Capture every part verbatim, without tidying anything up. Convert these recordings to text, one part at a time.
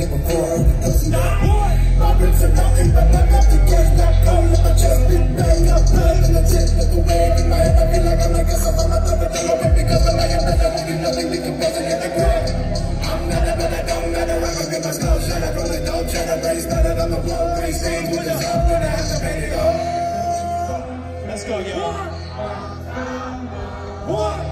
before. My ribs are nothing but my left against that cold. Let my chest big bang up, blood in the jet, look away. In my head, I feel like I'm like a son of a mother, but I'm a because I'm like a better movie, nothing we can better get the grip. I'm not a better, don't matter, I'm gonna get my skull shut up, really don't try to raise better than the wall, raise things with the stuff that I have to pay it all. Let's go, y'all. One.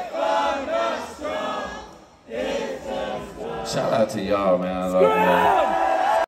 Shout out to y'all, man. I love you.